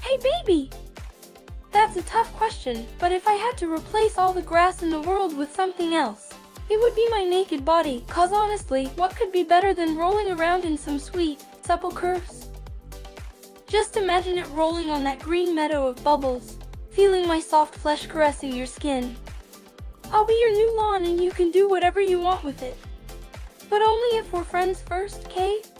Hey baby! That's a tough question, but if I had to replace all the grass in the world with something else, it would be my naked body, cause honestly, what could be better than rolling around in some sweet, supple curves? Just imagine it rolling on that green meadow of bubbles, feeling my soft flesh caressing your skin. I'll be your new lawn and you can do whatever you want with it. But only if we're friends first, Kay?